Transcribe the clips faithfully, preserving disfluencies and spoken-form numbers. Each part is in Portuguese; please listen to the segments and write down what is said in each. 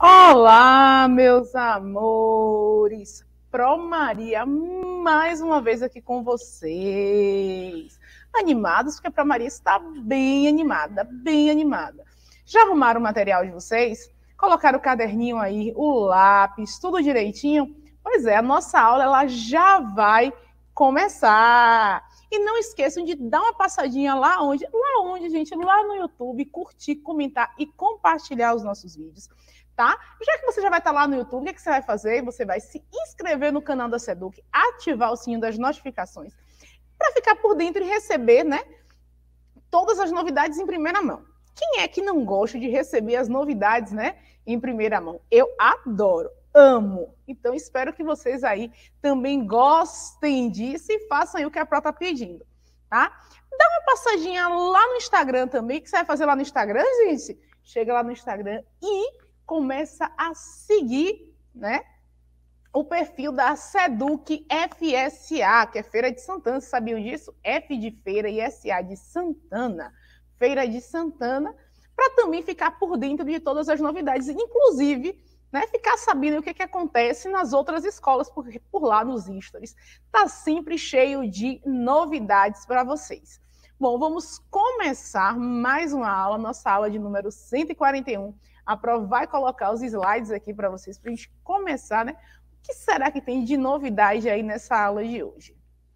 Olá, meus amores! Pro Maria, mais uma vez aqui com vocês. Animados, porque a Pro Maria está bem animada, bem animada. Já arrumaram o material de vocês? Colocaram o caderninho aí, o lápis, tudo direitinho? Pois é, a nossa aula ela já vai começar. E não esqueçam de dar uma passadinha lá onde, lá onde, gente, lá no YouTube, curtir, comentar e compartilhar os nossos vídeos. Tá? Já que você já vai estar lá no YouTube, o que, é que você vai fazer? Você vai se inscrever no canal da Seduc, ativar o sininho das notificações, para ficar por dentro e receber, né, todas as novidades em primeira mão. Quem é que não gosta de receber as novidades, né, em primeira mão? Eu adoro, amo. Então, espero que vocês aí também gostem disso e façam aí o que a Pro está pedindo, tá? Dá uma passadinha lá no Instagram também. O que você vai fazer lá no Instagram, gente? Chega lá no Instagram e começa a seguir, né, o perfil da Seduc F S A, que é Feira de Santana. Vocês sabiam disso? F de Feira e S A de Santana. Feira de Santana, para também ficar por dentro de todas as novidades, inclusive, né, ficar sabendo o que, que acontece nas outras escolas por, por lá nos stories. Tá sempre cheio de novidades para vocês. Bom, vamos começar mais uma aula, nossa aula de número cento e quarenta e um. A Pro vai colocar os slides aqui para vocês, para a gente começar, né? O que será que tem de novidade aí nessa aula de hoje?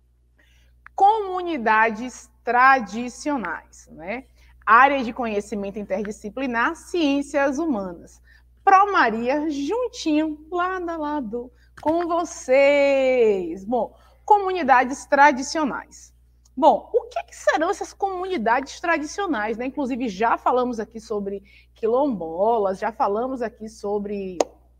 Comunidades tradicionais, né? Área de conhecimento interdisciplinar, ciências humanas. Pro Maria, juntinho, lado a lado, com vocês. Bom, comunidades tradicionais. Bom, o que, que serão essas comunidades tradicionais, né? Inclusive, já falamos aqui sobre quilombolas, já falamos aqui sobre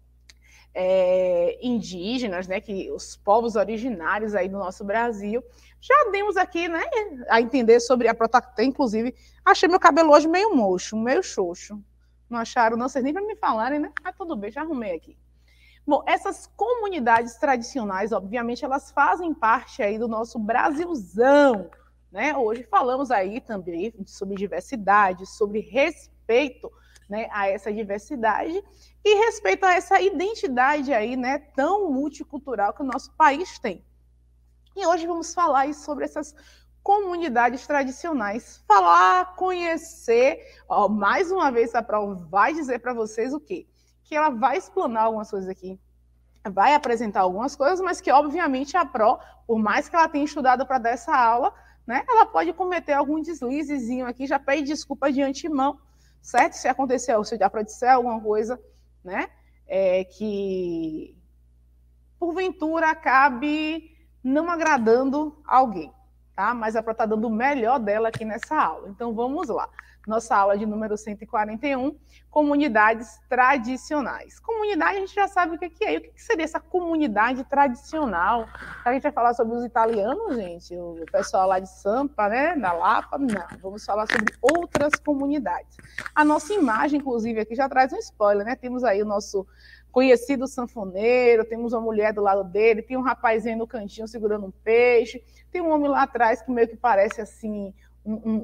é, indígenas, né? Que os povos originários aí do nosso Brasil. Já demos aqui, né? A entender sobre a Protactã, inclusive. Achei meu cabelo hoje meio mocho, meio xoxo. Não acharam, não? Vocês nem para me falarem, né? Mas tudo bem, já arrumei aqui. Bom, essas comunidades tradicionais, obviamente, elas fazem parte aí do nosso Brasilzão, né? Hoje falamos aí também sobre diversidade, sobre respeito, né, a essa diversidade e respeito a essa identidade aí, né, tão multicultural que o nosso país tem. E hoje vamos falar aí sobre essas comunidades tradicionais, falar, conhecer, ó, mais uma vez a Pro vai dizer para vocês o quê? Que ela vai explanar algumas coisas aqui, vai apresentar algumas coisas, mas que, obviamente, a Pro, por mais que ela tenha estudado para dar essa aula, né, ela pode cometer algum deslizezinho aqui, já pede desculpa de antemão, certo? Se acontecer, se a Pro disser alguma coisa, né, é, que, porventura, acabe não agradando alguém, tá? Mas a Pro está dando o melhor dela aqui nessa aula. Então, vamos lá. Nossa aula de número cento e quarenta e um, comunidades tradicionais. Comunidade, a gente já sabe o que é. E o que seria essa comunidade tradicional? A gente vai falar sobre os italianos, gente, o pessoal lá de Sampa, né, da Lapa? Não, vamos falar sobre outras comunidades. A nossa imagem, inclusive, aqui já traz um spoiler, né? Temos aí o nosso conhecido sanfoneiro, temos uma mulher do lado dele, tem um rapazinho no cantinho segurando um peixe, tem um homem lá atrás que meio que parece, assim, um... um,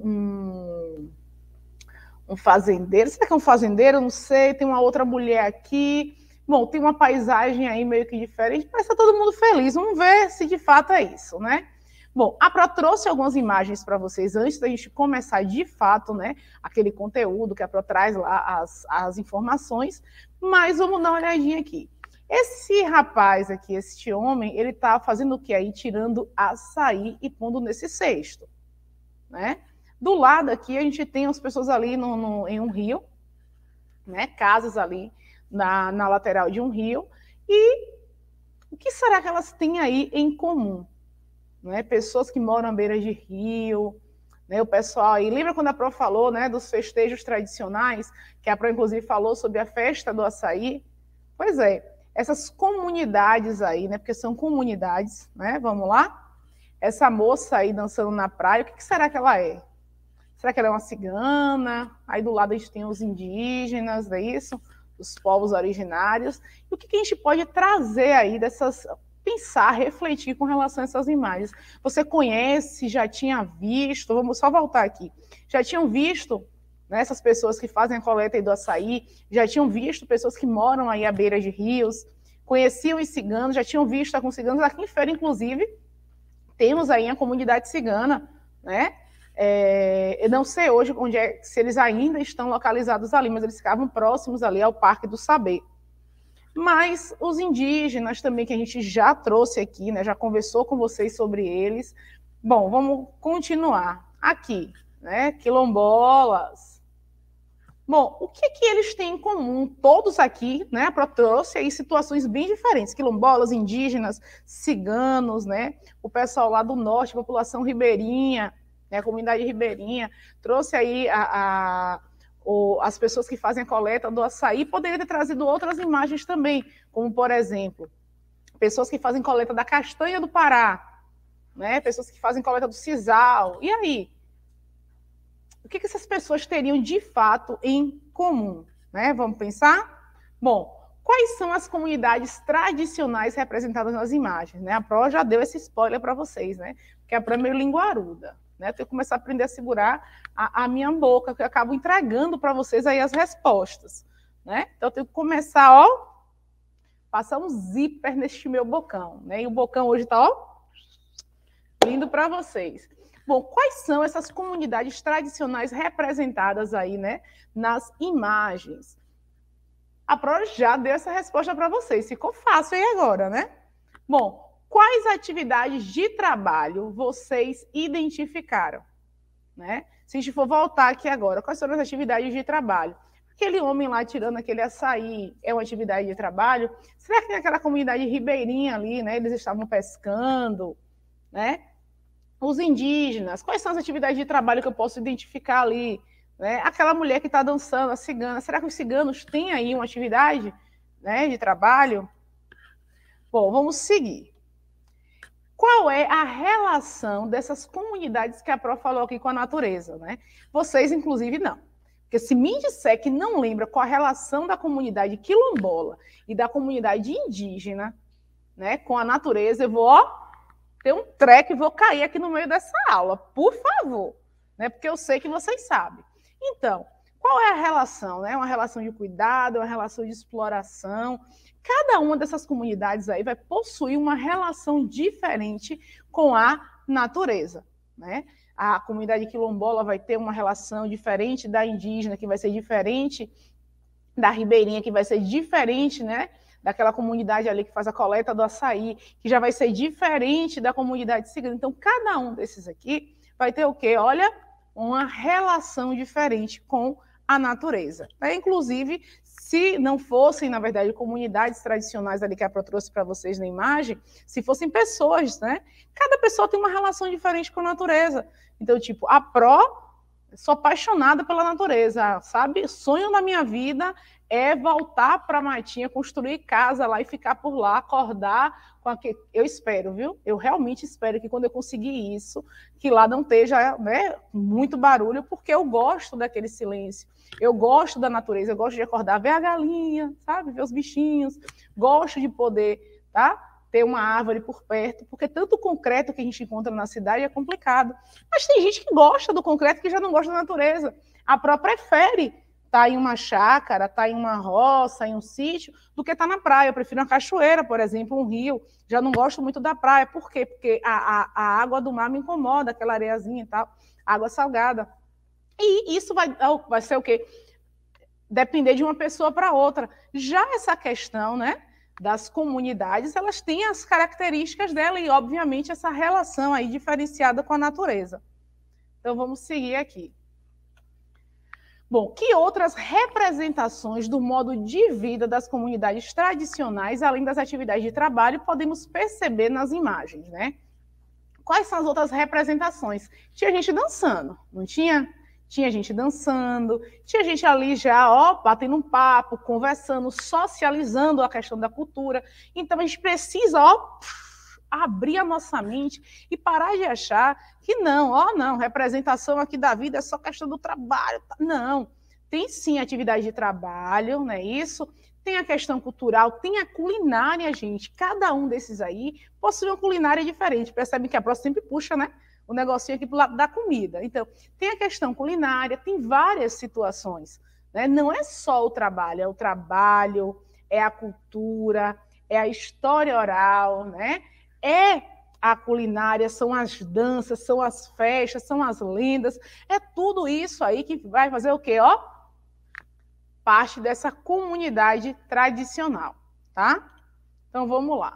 um um fazendeiro, será que é um fazendeiro? Não sei, tem uma outra mulher aqui, bom, tem uma paisagem aí meio que diferente, parece que tá todo mundo feliz, vamos ver se de fato é isso, né? Bom, a Pro trouxe algumas imagens para vocês antes da gente começar de fato, né, aquele conteúdo que a Pro traz lá, as, as informações, mas vamos dar uma olhadinha aqui. Esse rapaz aqui, esse homem, ele tá fazendo o que aí? Tirando açaí e pondo nesse cesto, né? Do lado aqui, a gente tem as pessoas ali no, no, em um rio, né? Casas ali na, na lateral de um rio. E o que será que elas têm aí em comum? Né? Pessoas que moram à beira de rio, né? O pessoal aí... Lembra quando a Pro falou, né, dos festejos tradicionais? Que a Pro, inclusive, falou sobre a festa do açaí? Pois é, essas comunidades aí, né? Porque são comunidades, né? Vamos lá? Essa moça aí dançando na praia, o que será que ela é? Será que ela é uma cigana? Aí do lado a gente tem os indígenas, não é isso? Os povos originários. E o que a gente pode trazer aí dessas... Pensar, refletir com relação a essas imagens. Você conhece, já tinha visto... Vamos só voltar aqui. Já tinham visto né? Essas pessoas que fazem a coleta aí do açaí, já tinham visto pessoas que moram aí à beira de rios, conheciam os ciganos, já tinham visto com ciganos. Aqui em Feira, inclusive, temos aí a comunidade cigana, né? É, eu não sei hoje onde é, se eles ainda estão localizados ali, mas eles ficavam próximos ali ao Parque do Saber. Mas os indígenas também, que a gente já trouxe aqui, né, já conversou com vocês sobre eles. Bom, vamos continuar. Aqui, né, quilombolas. Bom, o que, que eles têm em comum? Todos aqui, né, a Pro trouxe aí situações bem diferentes. Quilombolas, indígenas, ciganos, né, o pessoal lá do norte, a população ribeirinha, né, a comunidade ribeirinha, trouxe aí a... a ou as pessoas que fazem a coleta do açaí, poderia ter trazido outras imagens também, como, por exemplo, pessoas que fazem coleta da castanha do Pará, né? Pessoas que fazem coleta do sisal. E aí? O que, que essas pessoas teriam de fato em comum? Né? Vamos pensar? Bom, quais são as comunidades tradicionais representadas nas imagens? Né? A Pro já deu esse spoiler para vocês, né? Porque a Pro é meio linguaruda. Né? Eu tenho que começar a aprender a segurar a, a minha boca, que eu acabo entregando para vocês aí as respostas. Né? Então, eu tenho que começar, ó, passar um zíper neste meu bocão. Né? E o bocão hoje está, ó, lindo para vocês. Bom, quais são essas comunidades tradicionais representadas aí, né, nas imagens? A Pro já deu essa resposta para vocês. Ficou fácil aí agora, né? Bom, quais atividades de trabalho vocês identificaram? Né? Se a gente for voltar aqui agora, quais foram as atividades de trabalho? Aquele homem lá tirando aquele açaí é uma atividade de trabalho? Será que naquela comunidade ribeirinha ali, né, eles estavam pescando? Né? Os indígenas, quais são as atividades de trabalho que eu posso identificar ali? Né? Aquela mulher que está dançando, a cigana, será que os ciganos têm aí uma atividade, né, de trabalho? Bom, vamos seguir. Qual é a relação dessas comunidades que a Pro falou aqui com a natureza? Né? Vocês, inclusive, não. Porque se me disser que não lembra qual a relação da comunidade quilombola e da comunidade indígena, né, com a natureza, eu vou, ó, ter um treco e vou cair aqui no meio dessa aula, por favor. Né? Porque eu sei que vocês sabem. Então, qual é a relação? É uma relação de cuidado, é uma relação de exploração. Cada uma dessas comunidades aí vai possuir uma relação diferente com a natureza. Né? A comunidade quilombola vai ter uma relação diferente da indígena, que vai ser diferente da ribeirinha, que vai ser diferente, né, daquela comunidade ali que faz a coleta do açaí, que já vai ser diferente da comunidade cigana. Então, cada um desses aqui vai ter o quê? Olha, uma relação diferente com a natureza. Né? Inclusive, se não fossem, na verdade, comunidades tradicionais ali que a Pro trouxe para vocês na imagem, se fossem pessoas, né? Cada pessoa tem uma relação diferente com a natureza. Então, tipo, a Pro, sou apaixonada pela natureza, sabe? Sonho da minha vida é voltar para a matinha, construir casa lá e ficar por lá, acordar com aquele... Eu espero, viu? Eu realmente espero que quando eu conseguir isso, que lá não esteja, né, muito barulho, porque eu gosto daquele silêncio. Eu gosto da natureza, eu gosto de acordar, ver a galinha, sabe? Ver os bichinhos. Gosto de poder, tá? Ter uma árvore por perto, porque tanto concreto que a gente encontra na cidade é complicado. Mas tem gente que gosta do concreto que já não gosta da natureza. A Pro prefere estar em uma chácara, estar em uma roça, em um sítio, do que estar na praia. Eu prefiro uma cachoeira, por exemplo, um rio. Já não gosto muito da praia. Por quê? Porque a, a, a água do mar me incomoda, aquela areiazinha e tal, água salgada. E isso vai, vai ser o quê? Depender de uma pessoa para outra. Já essa questão, né, das comunidades, elas têm as características dela e, obviamente, essa relação aí diferenciada com a natureza. Então, vamos seguir aqui. Bom, que outras representações do modo de vida das comunidades tradicionais, além das atividades de trabalho, podemos perceber nas imagens, né? Quais são as outras representações? Tinha gente dançando, não tinha? Tinha gente dançando, tinha gente ali já, ó, batendo um papo, conversando, socializando a questão da cultura. Então, a gente precisa, ó, abrir a nossa mente e parar de achar que não, ó, não, representação aqui da vida é só questão do trabalho. Não, tem sim atividade de trabalho, não é isso? Tem a questão cultural, tem a culinária, gente. Cada um desses aí possui uma culinária diferente. Percebe que a Pro sempre puxa, né, o negocinho aqui para o lado da comida. Então, tem a questão culinária, tem várias situações, né? Não é só o trabalho, é o trabalho, é a cultura, é a história oral, né? É a culinária, são as danças, são as festas, são as lendas, é tudo isso aí que vai fazer o quê? Ó, parte dessa comunidade tradicional, tá? Então, vamos lá.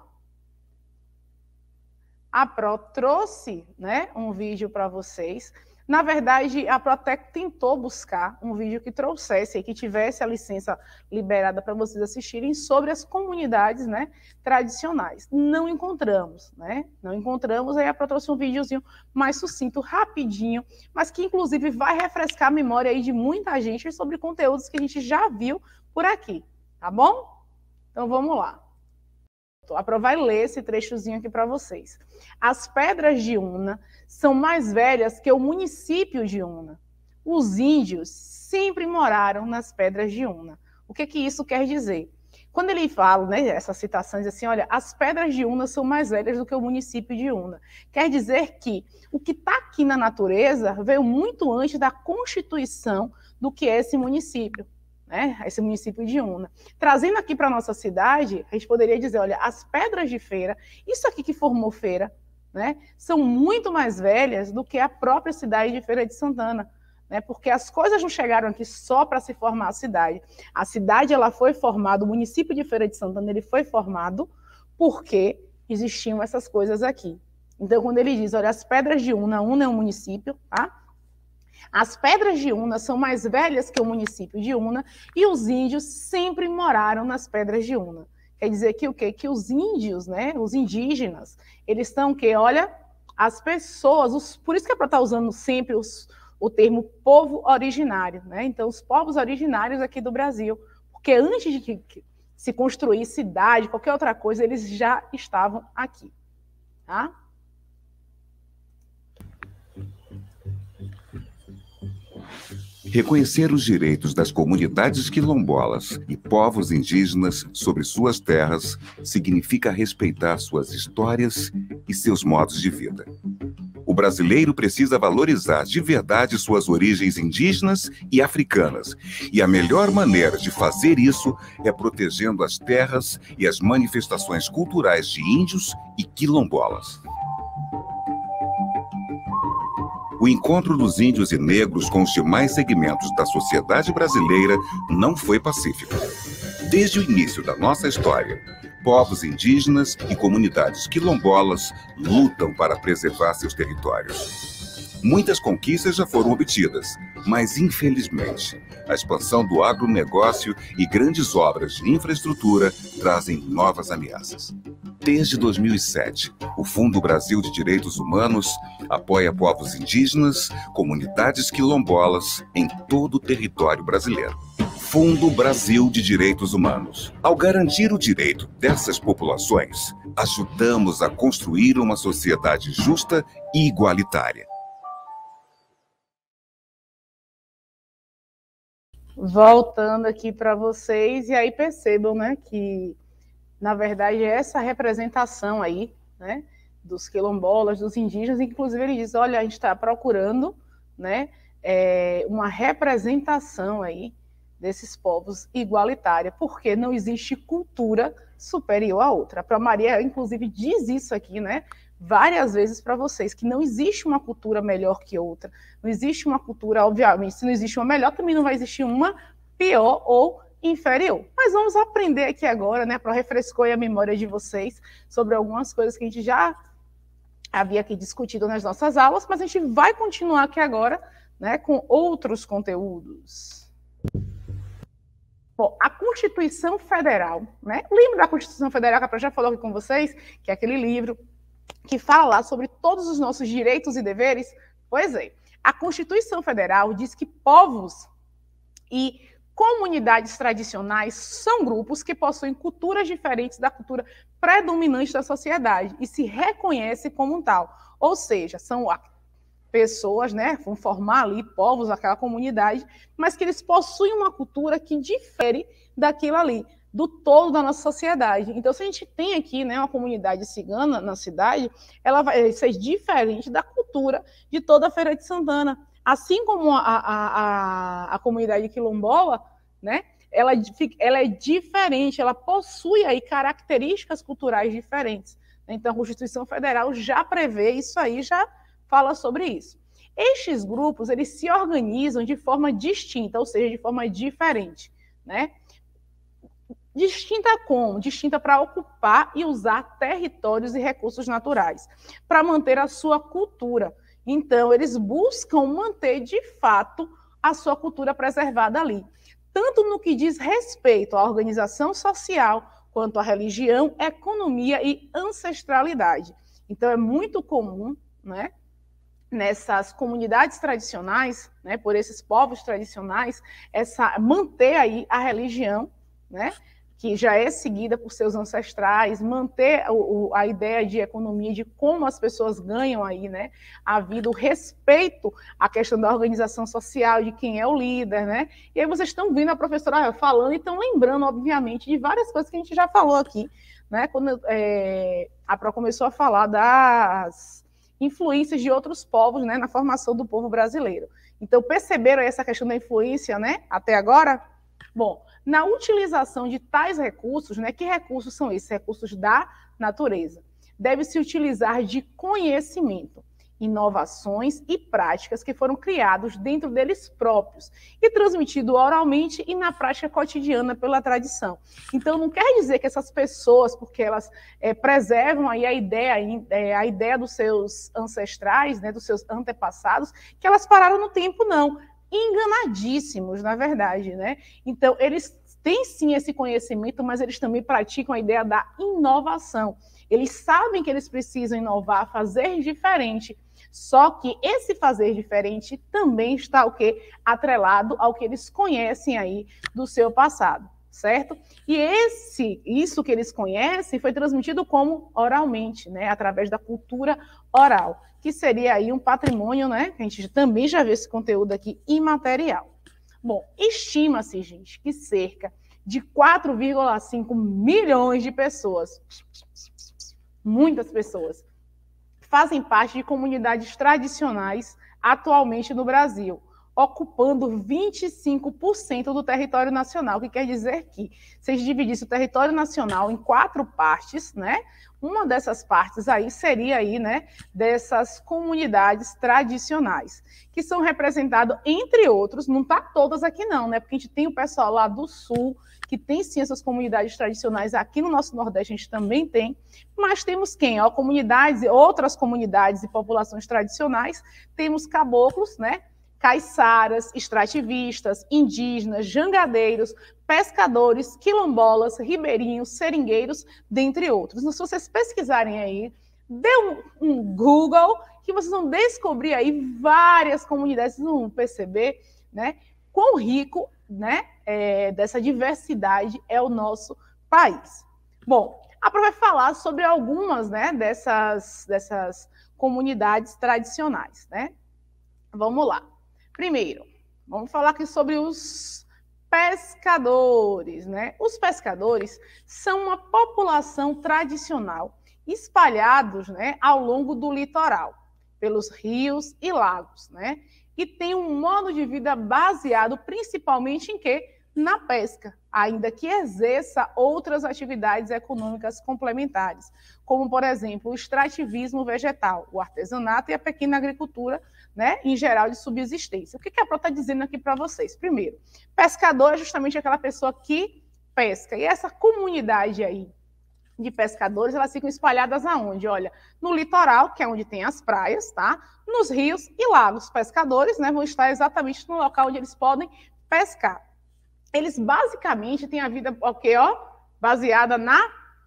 A Pro trouxe, né, um vídeo para vocês. Na verdade, a Protec tentou buscar um vídeo que trouxesse, que tivesse a licença liberada para vocês assistirem sobre as comunidades, né, tradicionais. Não encontramos, né? Não encontramos, aí a Pro trouxe um videozinho mais sucinto, rapidinho, mas que inclusive vai refrescar a memória aí de muita gente sobre conteúdos que a gente já viu por aqui, tá bom? Então vamos lá. A Pro vai ler esse trechozinho aqui para vocês. As pedras de Una são mais velhas que o município de Una. Os índios sempre moraram nas pedras de Una. O que que isso quer dizer? Quando ele fala, né, essas citações assim, olha, as pedras de Una são mais velhas do que o município de Una. Quer dizer que o que está aqui na natureza veio muito antes da constituição do que é esse município. Né, esse município de Una. Trazendo aqui para a nossa cidade, a gente poderia dizer, olha, as pedras de Feira, isso aqui que formou Feira, né, são muito mais velhas do que a própria cidade de Feira de Santana, né, porque as coisas não chegaram aqui só para se formar a cidade. A cidade ela foi formada, o município de Feira de Santana ele foi formado porque existiam essas coisas aqui. Então, quando ele diz, olha, as pedras de Una, Una é um município, tá? As pedras de Una são mais velhas que o município de Una e os índios sempre moraram nas pedras de Una. Quer dizer que o quê? Que os índios, né, os indígenas, eles estão o quê? Olha, as pessoas, os, por isso que é para estar usando sempre os, o termo povo originário, né? Então, os povos originários aqui do Brasil, porque antes de que se construir cidade, qualquer outra coisa, eles já estavam aqui, tá? Reconhecer os direitos das comunidades quilombolas e povos indígenas sobre suas terras significa respeitar suas histórias e seus modos de vida. O brasileiro precisa valorizar de verdade suas origens indígenas e africanas, e a melhor maneira de fazer isso é protegendo as terras e as manifestações culturais de índios e quilombolas. O encontro dos índios e negros com os demais segmentos da sociedade brasileira não foi pacífico. Desde o início da nossa história, povos indígenas e comunidades quilombolas lutam para preservar seus territórios. Muitas conquistas já foram obtidas, mas, infelizmente, a expansão do agronegócio e grandes obras de infraestrutura trazem novas ameaças. Desde dois mil e sete, o Fundo Brasil de Direitos Humanos apoia povos indígenas, comunidades quilombolas em todo o território brasileiro. Fundo Brasil de Direitos Humanos. Ao garantir o direito dessas populações, ajudamos a construir uma sociedade justa e igualitária. Voltando aqui para vocês, e aí percebam, né, que, na verdade, essa representação aí, né, dos quilombolas, dos indígenas, inclusive ele diz, olha, a gente está procurando, né, é, uma representação aí desses povos igualitária, porque não existe cultura superior à outra. A Pro Maria, inclusive, diz isso aqui, né, várias vezes para vocês, que não existe uma cultura melhor que outra, não existe uma cultura, obviamente, se não existe uma melhor, também não vai existir uma pior ou inferior. Mas vamos aprender aqui agora, né, para refrescar a memória de vocês sobre algumas coisas que a gente já havia aqui discutido nas nossas aulas, mas a gente vai continuar aqui agora, né, com outros conteúdos. Bom, a Constituição Federal, né? Lembra da Constituição Federal que a Pro já falou aqui com vocês, que é aquele livro que fala lá sobre todos os nossos direitos e deveres? Pois é, a Constituição Federal diz que povos e comunidades tradicionais são grupos que possuem culturas diferentes da cultura predominante da sociedade e se reconhecem como tal. Ou seja, são pessoas, né, vão formar ali povos, aquela comunidade, mas que eles possuem uma cultura que difere daquilo ali, do todo da nossa sociedade. Então, se a gente tem aqui, né, uma comunidade cigana na cidade, ela vai ser diferente da cultura de toda a Feira de Santana. Assim como a, a, a, a comunidade quilombola, né, ela, ela é diferente, ela possui aí características culturais diferentes. Então, a Constituição Federal já prevê isso aí, já fala sobre isso. Estes grupos, eles se organizam de forma distinta, ou seja, de forma diferente, né? Distinta como? Distinta para ocupar e usar territórios e recursos naturais, para manter a sua cultura. Então, eles buscam manter, de fato, a sua cultura preservada ali. Tanto no que diz respeito à organização social, quanto à religião, economia e ancestralidade. Então, é muito comum, né, nessas comunidades tradicionais, né, por esses povos tradicionais, essa, manter aí a religião, né, que já é seguida por seus ancestrais, manter o, a ideia de economia, de como as pessoas ganham aí, né, a vida, o respeito à questão da organização social, de quem é o líder, né? E aí vocês estão vendo a professora falando e estão lembrando, obviamente, de várias coisas que a gente já falou aqui, né? Quando é, a Pro começou a falar das influências de outros povos, né, na formação do povo brasileiro. Então, perceberam essa questão da influência, né, até agora? Bom, na utilização de tais recursos, né, que recursos são esses? Recursos da natureza. Deve-se utilizar de conhecimento, inovações e práticas que foram criados dentro deles próprios e transmitido oralmente e na prática cotidiana pela tradição. Então, não quer dizer que essas pessoas, porque elas é, preservam aí a ideia, é, a ideia dos seus ancestrais, né, dos seus antepassados, que elas pararam no tempo, não. Enganadíssimos, na verdade, né? Então, eles têm sim esse conhecimento, mas eles também praticam a ideia da inovação. Eles sabem que eles precisam inovar, fazer diferente, só que esse fazer diferente também está o quê? Atrelado ao que eles conhecem aí do seu passado, certo? E esse, isso que eles conhecem foi transmitido como oralmente, né? Através da cultura oral, que seria aí um patrimônio, né? A gente também já vê esse conteúdo aqui imaterial. Bom, estima-se, gente, que cerca de quatro vírgula cinco milhões de pessoas, muitas pessoas, fazem parte de comunidades tradicionais atualmente no Brasil, ocupando vinte e cinco por cento do território nacional, que quer dizer que, se a gente dividisse o território nacional em quatro partes, né, uma dessas partes aí seria aí, né, dessas comunidades tradicionais, que são representadas, entre outros, não está todas aqui não, né, porque a gente tem o pessoal lá do Sul, que tem sim essas comunidades tradicionais, aqui no nosso Nordeste a gente também tem, mas temos quem? Ó, comunidades, outras comunidades e populações tradicionais, temos caboclos, né, caiçaras, extrativistas, indígenas, jangadeiros, pescadores, quilombolas, ribeirinhos, seringueiros, dentre outros. Então, se vocês pesquisarem aí, dê um, um Google, que vocês vão descobrir aí várias comunidades, vocês vão perceber, né, quão rico, né, é, dessa diversidade é o nosso país. Bom, a Pro vai falar sobre algumas, né, dessas, dessas comunidades tradicionais, né? Vamos lá. Primeiro, vamos falar aqui sobre os pescadores, né? Os pescadores são uma população tradicional espalhados, né, ao longo do litoral, pelos rios e lagos, né? E tem um modo de vida baseado principalmente em quê? Na pesca, ainda que exerça outras atividades econômicas complementares, como, por exemplo, o extrativismo vegetal, o artesanato e a pequena agricultura, né, em geral, de subsistência. O que a Pro está dizendo aqui para vocês? Primeiro, pescador é justamente aquela pessoa que pesca, e essa comunidade aí de pescadores, elas ficam espalhadas aonde? Olha, no litoral, que é onde tem as praias, tá? Nos rios e lagos. Pescadores, né, vão estar exatamente no local onde eles podem pescar. Eles basicamente têm a vida, ok, ó, baseada na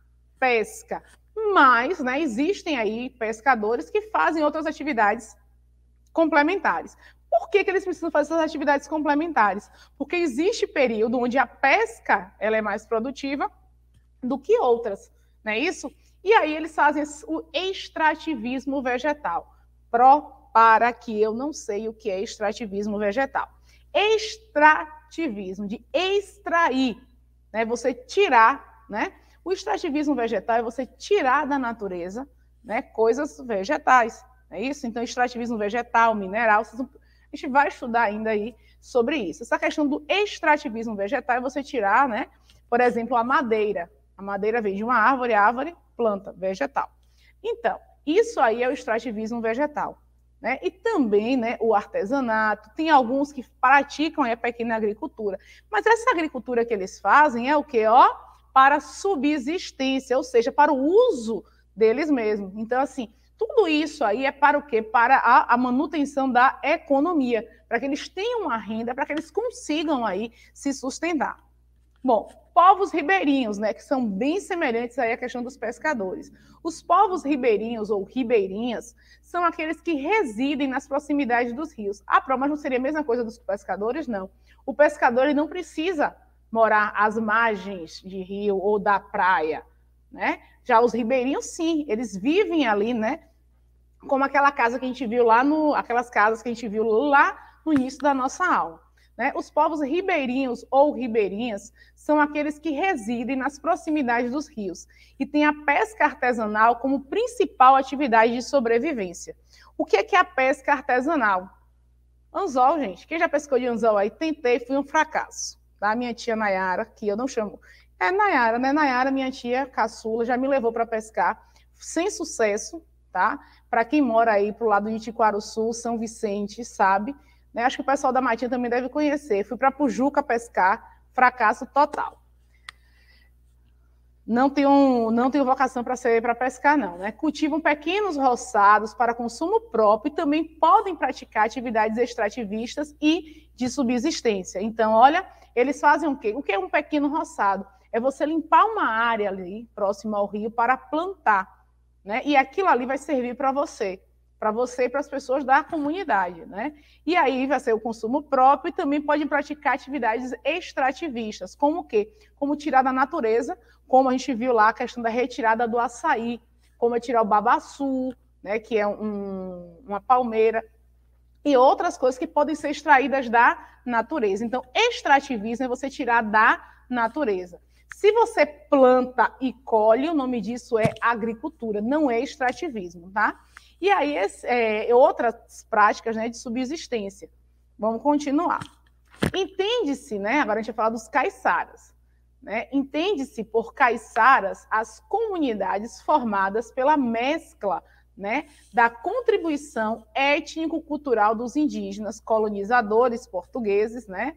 pesca. Mas, né, existem aí pescadores que fazem outras atividades complementares. Por que que eles precisam fazer essas atividades complementares? Porque existe período onde a pesca ela é mais produtiva do que outras, não é isso? E aí eles fazem o extrativismo vegetal. Pro, para que eu não sei o que é extrativismo vegetal. Extrativismo, de extrair, né? Você tirar, né? O extrativismo vegetal é você tirar da natureza, né, coisas vegetais, é isso? Então, extrativismo vegetal, mineral, a gente vai estudar ainda aí sobre isso. Essa questão do extrativismo vegetal é você tirar, né, por exemplo, a madeira. A madeira vem de uma árvore, árvore, planta, vegetal. Então, isso aí é o extrativismo vegetal. Né? E também, né, o artesanato, tem alguns que praticam a pequena agricultura, mas essa agricultura que eles fazem é o quê? Ó, para subsistência, ou seja, para o uso deles mesmos. Então, assim, tudo isso aí é para o quê? Para a, a manutenção da economia, para que eles tenham uma renda, para que eles consigam aí se sustentar. Bom, povos ribeirinhos, né, que são bem semelhantes aí à questão dos pescadores. Os povos ribeirinhos ou ribeirinhas são aqueles que residem nas proximidades dos rios. Ah, mas não seria a mesma coisa dos pescadores? Não. O pescador ele não precisa morar às margens de rio ou da praia, né? Já os ribeirinhos, sim, eles vivem ali, né? Como aquela casa que a gente viu lá no, aquelas casas que a gente viu lá no início da nossa aula. Né? Os povos ribeirinhos ou ribeirinhas são aqueles que residem nas proximidades dos rios e têm a pesca artesanal como principal atividade de sobrevivência. O que é, que é a pesca artesanal? Anzol, gente. Quem já pescou de anzol aí? Tentei, fui um fracasso. Tá? Minha tia Nayara, que eu não chamo... É Nayara, né? Nayara, minha tia caçula, já me levou para pescar, sem sucesso, tá? Para quem mora aí pro lado de Tiquaruçu, São Vicente, sabe? Né? Acho que o pessoal da Matinha também deve conhecer. Fui para Pujuca pescar, fracasso total. Não tenho, não tenho vocação para ser para pescar, não. Né? Cultivam pequenos roçados para consumo próprio e também podem praticar atividades extrativistas e de subsistência. Então, olha, eles fazem o quê? O que é um pequeno roçado? É você limpar uma área ali, próxima ao rio, para plantar. Né? E aquilo ali vai servir para você. Para você e para as pessoas da comunidade, né? E aí vai ser o consumo próprio e também podem praticar atividades extrativistas, como o quê? Como tirar da natureza, como a gente viu lá a questão da retirada do açaí, como é tirar o babaçu, né, que é um, uma palmeira, e outras coisas que podem ser extraídas da natureza. Então, extrativismo é você tirar da natureza. Se você planta e colhe, o nome disso é agricultura, não é extrativismo, tá? E aí, é, outras práticas, né, de subsistência. Vamos continuar. Entende-se, né, agora a gente vai falar dos caiçaras. Né? Entende-se por caiçaras as comunidades formadas pela mescla, né, da contribuição étnico-cultural dos indígenas colonizadores portugueses, né,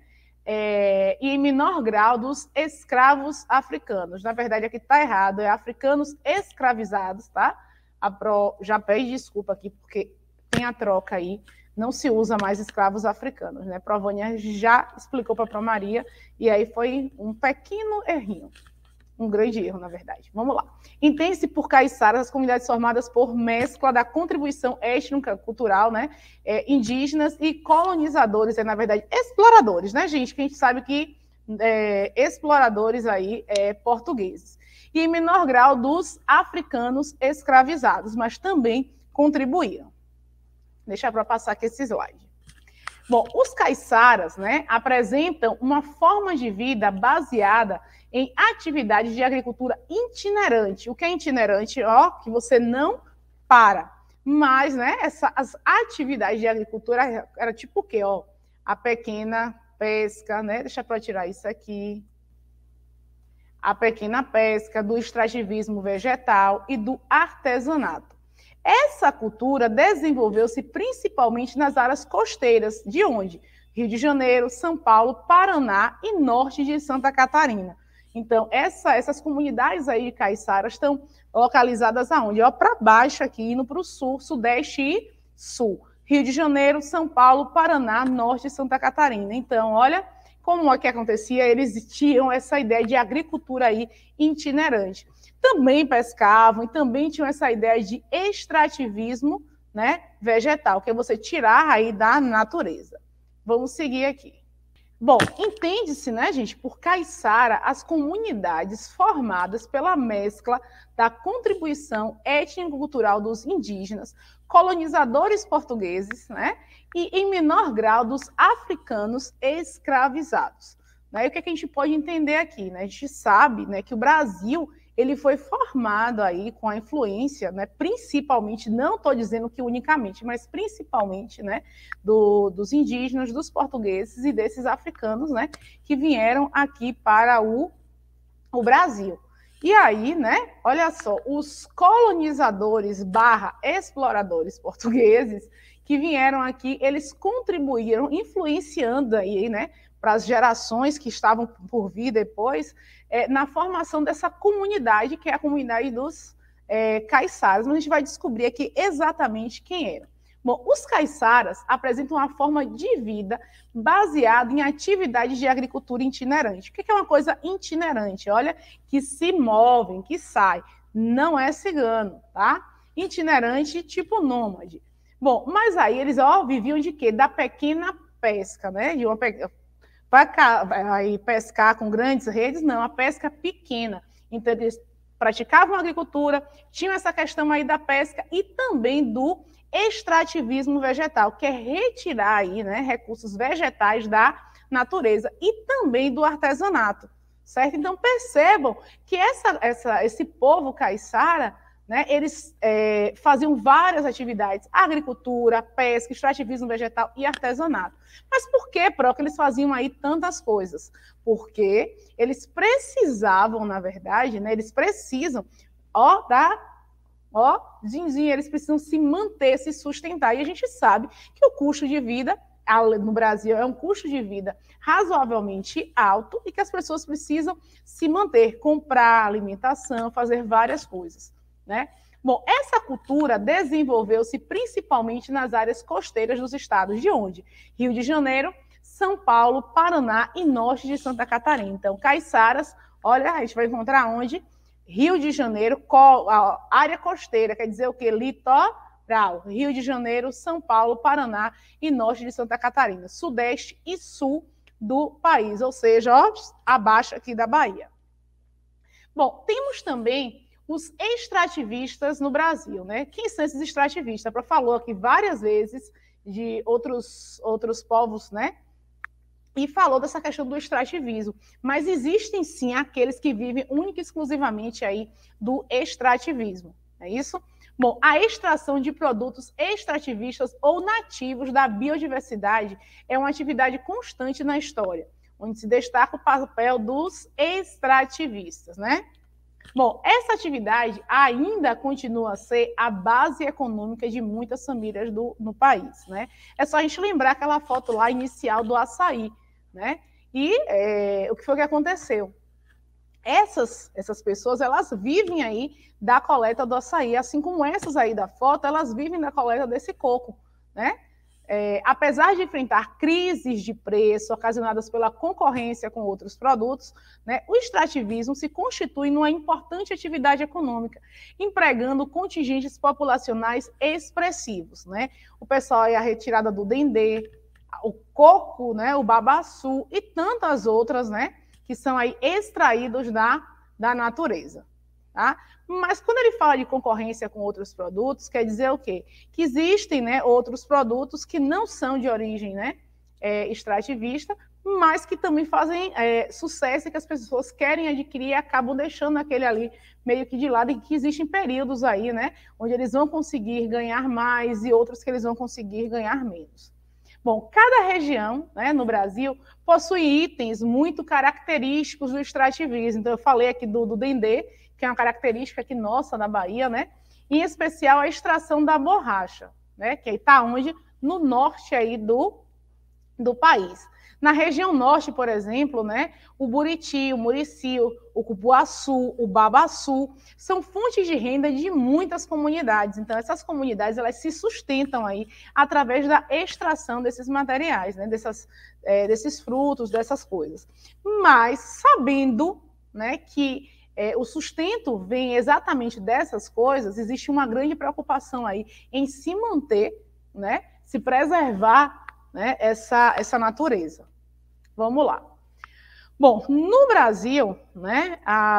é, e em menor grau dos escravos africanos. Na verdade, aqui está errado, é africanos escravizados, tá? A Pro já pede desculpa aqui, porque tem a troca aí, não se usa mais escravos africanos, né? Provânia já explicou para a Pro Maria, e aí foi um pequeno errinho, um grande erro, na verdade. Vamos lá. Entende-se por caiçaras as comunidades formadas por mescla da contribuição étnica, cultural, né? É, indígenas e colonizadores, é, na verdade, exploradores, né, gente? Que a gente sabe que é, exploradores aí é, portugueses. E em menor grau dos africanos escravizados, mas também contribuíram. Deixa para passar aqui esse slide. Bom, os caiçaras, né, apresentam uma forma de vida baseada em atividades de agricultura itinerante. O que é itinerante? Ó, que você não para. Mas, né, essa, as atividades de agricultura era, era tipo o quê? Ó, a pequena pesca, né? Deixa para tirar isso aqui. A pequena pesca, do extrativismo vegetal e do artesanato. Essa cultura desenvolveu-se principalmente nas áreas costeiras, de onde? Rio de Janeiro, São Paulo, Paraná e norte de Santa Catarina. Então, essa, essas comunidades aí de caiçaras estão localizadas aonde? Ó, para baixo aqui, indo para o sul, sudeste e sul. Rio de Janeiro, São Paulo, Paraná, norte de Santa Catarina. Então, olha... Como é que acontecia? Eles tinham essa ideia de agricultura aí itinerante. Também pescavam e também tinham essa ideia de extrativismo, né, vegetal, que é você tirar aí da natureza. Vamos seguir aqui. Bom, entende-se, né, gente, por caiçara as comunidades formadas pela mescla da contribuição étnico-cultural dos indígenas, colonizadores portugueses, né, e em menor grau dos africanos escravizados. Né? E o que, é que a gente pode entender aqui? Né? A gente sabe, né, que o Brasil ele foi formado aí com a influência, né, principalmente, não estou dizendo que unicamente, mas principalmente, né, do, dos indígenas, dos portugueses e desses africanos, né, que vieram aqui para o, o Brasil. E aí, né, olha só, os colonizadores barra exploradores portugueses que vieram aqui, eles contribuíram, influenciando aí, né, para as gerações que estavam por vir depois, é, na formação dessa comunidade, que é a comunidade dos é, caiçaras. Mas a gente vai descobrir aqui exatamente quem eram. Bom, os caiçaras apresentam uma forma de vida baseada em atividades de agricultura itinerante. O que é uma coisa itinerante? Olha, que se movem, que sai. Não é cigano, tá? Itinerante, tipo nômade. Bom, mas aí eles ó, viviam de quê? Da pequena pesca, né? De uma pe... Vai pescar com grandes redes? Não, a pesca pequena. Então, eles praticavam agricultura, tinham essa questão aí da pesca e também do extrativismo vegetal, que é retirar aí, né, recursos vegetais da natureza e também do artesanato, certo? Então, percebam que essa, essa, esse povo caiçara, né, eles é, faziam várias atividades, agricultura, pesca, extrativismo vegetal e artesanato. Mas por que, Pro, que eles faziam aí tantas coisas? Porque eles precisavam, na verdade, né, eles precisam, ó, da, ó, zinzinho, eles precisam se manter, se sustentar. E a gente sabe que o custo de vida no Brasil é um custo de vida razoavelmente alto e que as pessoas precisam se manter, comprar alimentação, fazer várias coisas. Né? Bom, essa cultura desenvolveu-se principalmente nas áreas costeiras dos estados de onde? Rio de Janeiro, São Paulo, Paraná e norte de Santa Catarina. Então, caiçaras, olha, a gente vai encontrar onde? Rio de Janeiro, a área costeira, quer dizer o quê? Litoral. Rio de Janeiro, São Paulo, Paraná e norte de Santa Catarina. Sudeste e sul do país, ou seja, ó, abaixo aqui da Bahia. Bom, temos também os extrativistas no Brasil, né? Quem são esses extrativistas? A Pro falou aqui várias vezes de outros, outros povos, né? E falou dessa questão do extrativismo. Mas existem, sim, aqueles que vivem única e exclusivamente aí do extrativismo. É isso? Bom, a extração de produtos extrativistas ou nativos da biodiversidade é uma atividade constante na história, onde se destaca o papel dos extrativistas, né? Bom, essa atividade ainda continua a ser a base econômica de muitas famílias do, no país, né? É só a gente lembrar aquela foto lá inicial do açaí, né? E é, o que foi que aconteceu? Essas, essas pessoas, elas vivem aí da coleta do açaí, assim como essas aí da foto, elas vivem da coleta desse coco, né? É, apesar de enfrentar crises de preço ocasionadas pela concorrência com outros produtos, né, o extrativismo se constitui numa importante atividade econômica, empregando contingentes populacionais expressivos. Né? O pessoal é a retirada do dendê, o coco, né, o babaçu e tantas outras, né, que são aí extraídos da, da natureza. Tá? Mas quando ele fala de concorrência com outros produtos, quer dizer o quê? Que existem, né, outros produtos que não são de origem, né, é, extrativista, mas que também fazem é, sucesso e que as pessoas querem adquirir e acabam deixando aquele ali meio que de lado, e que existem períodos aí, né, onde eles vão conseguir ganhar mais e outros que eles vão conseguir ganhar menos. Bom, cada região, né, no Brasil possui itens muito característicos do extrativismo. Então, eu falei aqui do, do dendê, que é uma característica aqui nossa da Bahia, né? Em especial a extração da borracha, né? Que está onde? No norte aí do, do país. Na região norte, por exemplo, né? O buriti, o murici, o cupuaçu, o babaçu, são fontes de renda de muitas comunidades. Então, essas comunidades, elas se sustentam aí através da extração desses materiais, né? Dessas, é, desses frutos, dessas coisas. Mas, sabendo, né, que É, o sustento vem exatamente dessas coisas, existe uma grande preocupação aí em se manter, né, se preservar, né, essa, essa natureza. Vamos lá. Bom, no Brasil, né,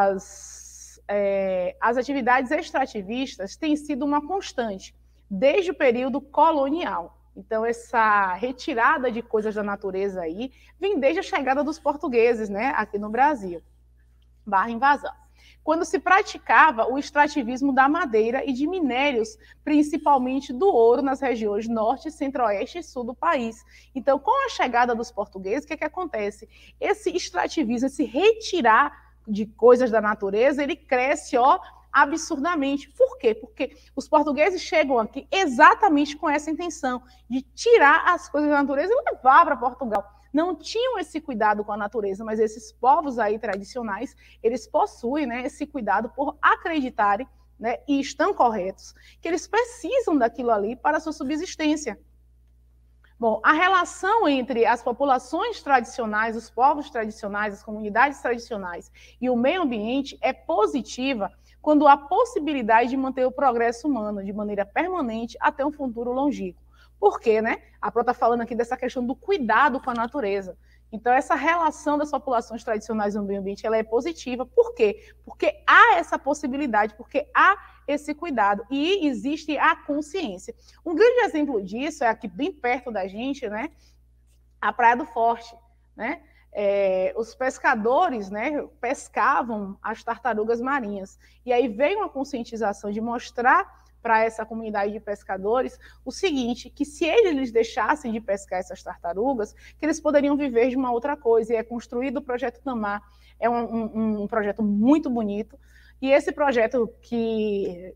as, é, as atividades extrativistas têm sido uma constante desde o período colonial. Então, essa retirada de coisas da natureza aí vem desde a chegada dos portugueses, né, aqui no Brasil, barra invasão, quando se praticava o extrativismo da madeira e de minérios, principalmente do ouro, nas regiões norte, centro-oeste e sul do país. Então, com a chegada dos portugueses, o que, é que acontece? Esse extrativismo, esse retirar de coisas da natureza, ele cresce, ó, absurdamente. Por quê? Porque os portugueses chegam aqui exatamente com essa intenção de tirar as coisas da natureza e levar para Portugal. Não tinham esse cuidado com a natureza, mas esses povos aí tradicionais, eles possuem, né, esse cuidado por acreditarem, né, e estão corretos, que eles precisam daquilo ali para a sua subsistência. Bom, a relação entre as populações tradicionais, os povos tradicionais, as comunidades tradicionais e o meio ambiente é positiva quando há possibilidade de manter o progresso humano de maneira permanente até um futuro longínquo. Por quê, né? A Pro está falando aqui dessa questão do cuidado com a natureza. Então, essa relação das populações tradicionais no meio ambiente, ela é positiva. Por quê? Porque há essa possibilidade, porque há esse cuidado e existe a consciência. Um grande exemplo disso é aqui bem perto da gente, né? A Praia do Forte, né? É, os pescadores, né, pescavam as tartarugas marinhas. E aí veio uma conscientização de mostrar para essa comunidade de pescadores o seguinte, que se eles deixassem de pescar essas tartarugas, que eles poderiam viver de uma outra coisa. E é construído o Projeto Tamar. É um, um, um projeto muito bonito. E esse projeto que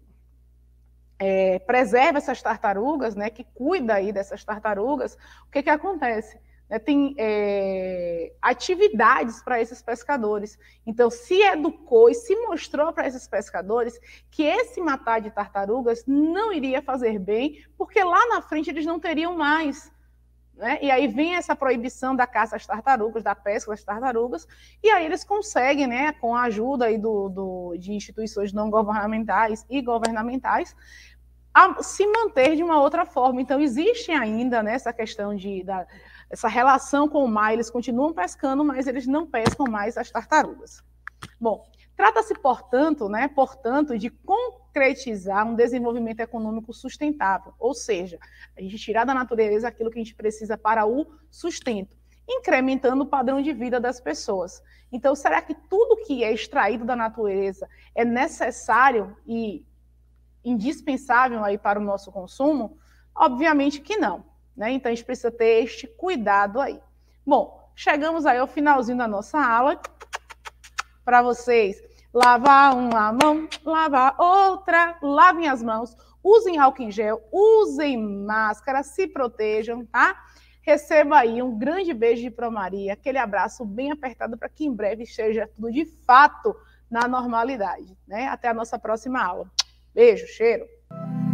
é, preserva essas tartarugas, né, que cuida aí dessas tartarugas, o que, que acontece? Tem é, atividades para esses pescadores. Então, se educou e se mostrou para esses pescadores que esse matar de tartarugas não iria fazer bem, porque lá na frente eles não teriam mais. Né? E aí vem essa proibição da caça às tartarugas, da pesca das tartarugas, e aí eles conseguem, né, com a ajuda aí do, do, de instituições não governamentais e governamentais, a se manter de uma outra forma. Então, existe ainda, né, essa questão de... Da, essa relação com o mar, eles continuam pescando, mas eles não pescam mais as tartarugas. Bom, trata-se, portanto, né, portanto, de concretizar um desenvolvimento econômico sustentável, ou seja, a gente tirar da natureza aquilo que a gente precisa para o sustento, incrementando o padrão de vida das pessoas. Então, será que tudo que é extraído da natureza é necessário e indispensável aí para o nosso consumo? Obviamente que não. Né? Então, a gente precisa ter este cuidado aí. Bom, chegamos aí ao finalzinho da nossa aula. Para vocês, lavar uma mão, lavar outra, lavem as mãos, usem álcool em gel, usem máscara, se protejam, tá? Receba aí um grande beijo de Pro Maria, aquele abraço bem apertado para que em breve esteja tudo de fato na normalidade, né? Até a nossa próxima aula. Beijo, cheiro!